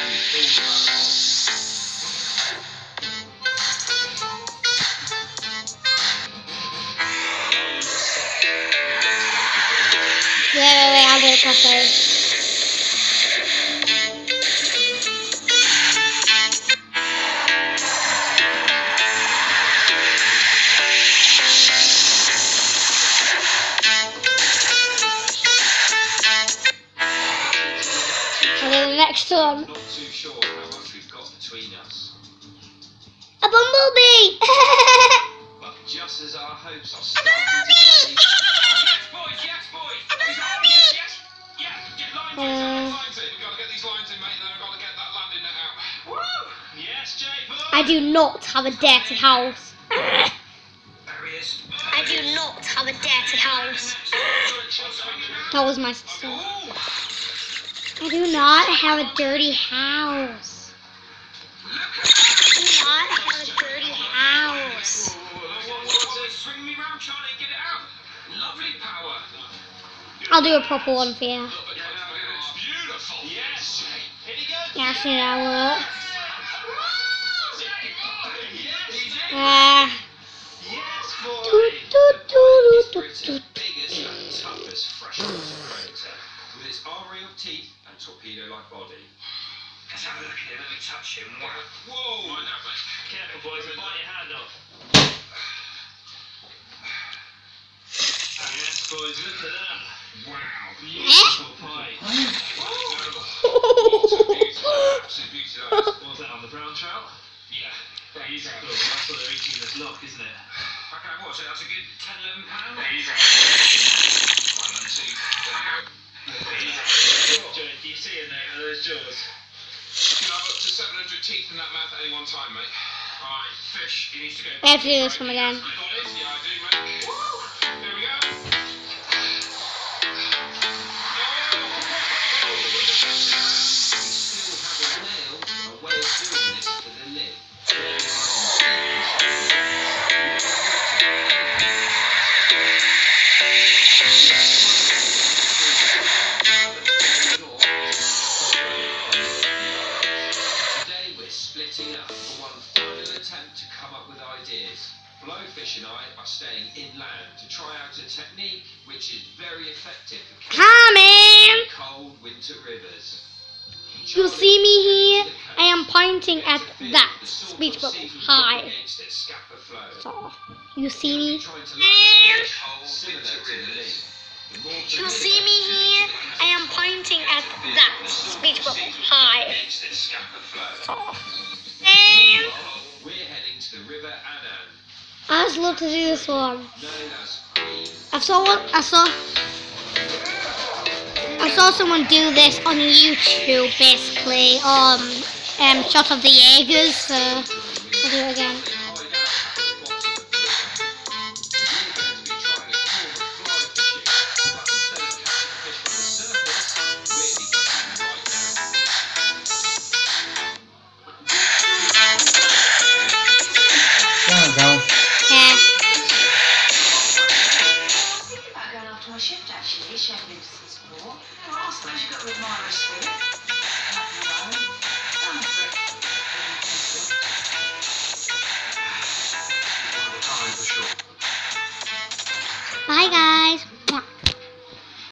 Wait, I'll do it properly. Okay, the next one. Not too sure how much we've got between us. A bumblebee! But just as our hopes are starting to fade. Yes, boys, yes, boys! Yes! Yeah, get lines in, lines in. We've got to get these lines in, mate, and then we've got to get that landing net out. Woo! Yes, Jay, boy! I do not have a dirty house. There he is. I do not have a dirty house. That was my sister. I do not have a dirty house. I do not have a dirty house. Swing me round, Charlie, get it out. Lovely power. I'll do a proper one for you. It's beautiful. Yes, Jay. Here he goes. Yeah, see that work. Yes, boy. Britain's biggest and toughest freshwater predator, with its armory of teeth and torpedo-like body. Let's have a look at him. Let me touch him. Wow. Whoa! Mind out, mate. Careful, boys. We'll bite your hand off. Yes, boys. Look at that. Wow. Beautiful pie. Absolute beauty. What's that on the brown trout? Yeah. Beautiful. That's what they're eating in this lock, isn't it? Okay, what? So that's a good 10, 11 pounds? There you go. 1 and 2. There you go. Joey, do you see in there? Are those jaws? You can have up to 700 teeth in that mouth at any one time, mate. Alright, fish. He needs to go. I have to do this one again. You got it? Yeah, I do, mate. There we go. Blowfish and I are staying inland to try out a technique which is very effective for Coming! cold winter rivers. You see me here? I am pointing at that speech bubble. Hi. So, you see me? You see me here? I am pointing at that speech bubble. Hi. So, We're heading to the River Annan. I just love to do this one. I saw someone do this on YouTube, basically, Shot of the Jaegers, so I'll do it again. Bye guys.